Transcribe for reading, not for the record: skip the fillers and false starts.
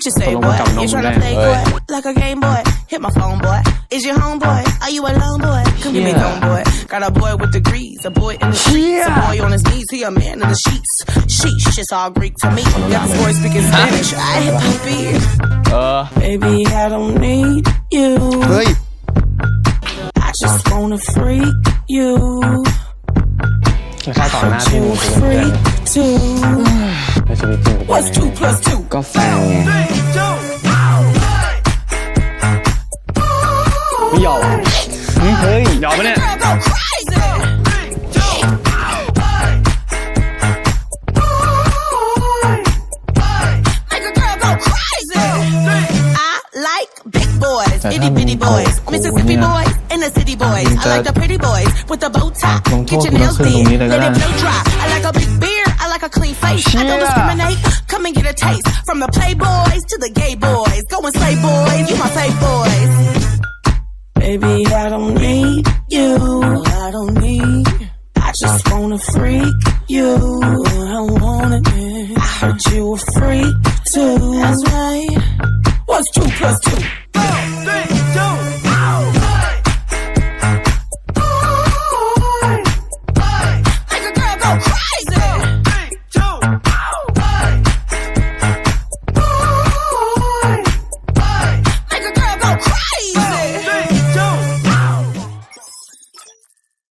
you say, boy? You tryna play boy like a game boy? Hit my phone, boy. Is your homeboy? Are you alone, boy? Come give me home, boy. Got a boy with degrees, a boy in the streets, a boy on his knees. He a man in the sheets. Sheesh, it's all Greek to me. Got this boy speaking Spanish. I hit my beat. Baby, I don't need you. I just wanna freak you. I heard you a freak too. What's 2 plus 2? ก็แฟนไงไม่ยอมเฮ้ยยอมปะเนี่ย Itty bitty boys, Mississippi boys, and the city boys. I like the pretty boys with the bow tie. Get your nails did, let it blow dry. I like a big beard, I like a clean face. I don't discriminate, come and get a taste. From the playboys to the gay boys. Go and slay boys, you my fave boys. Baby, I don't need you. I don't need. I just wanna freak you. I want it. I heard you a freak too. That's right. What's 2 plus 2?